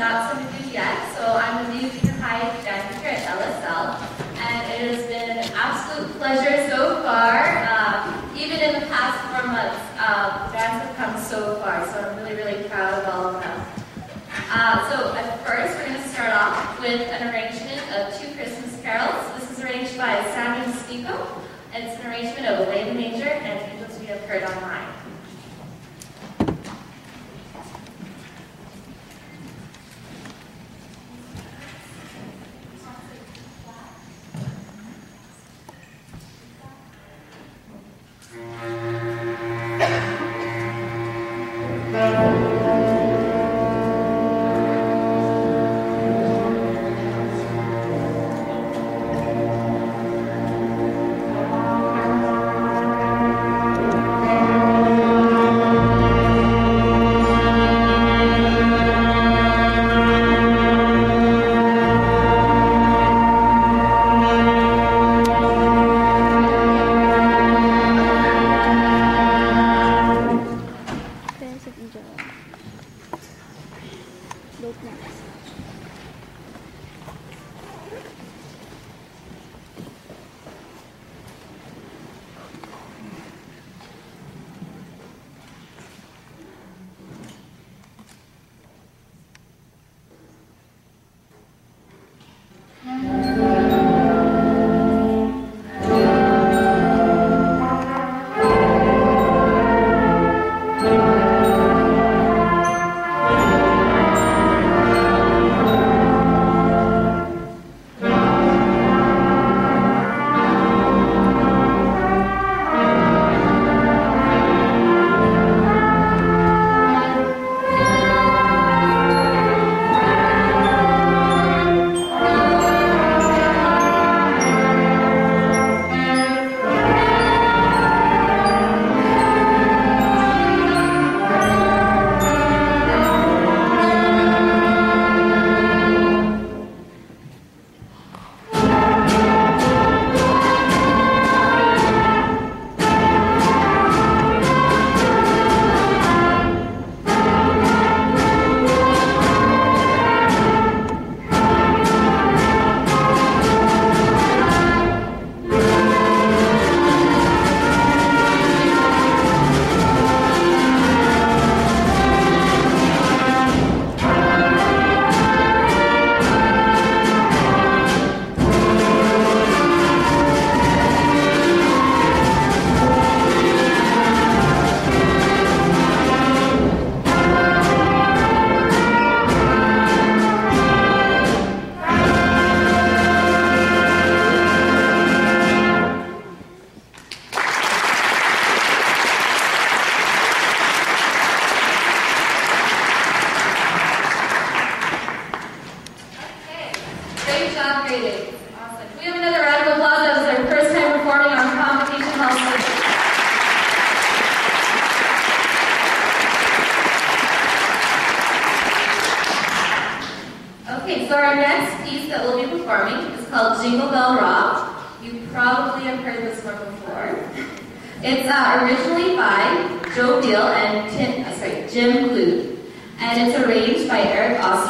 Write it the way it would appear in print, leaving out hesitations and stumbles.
not some of you yet, so I'm the new junior high dance teacher at LSL, and it has been an absolute pleasure so far. Even in the past 4 months, dance have come so far, so I'm really, really proud of all of them. So at first, we're going to start off with an arrangement of 2 Christmas carols. This is arranged by Samuel Stico, and it's an arrangement of Away in the Manger and Angels We Have Heard Online. And it's arranged by Eric Austin.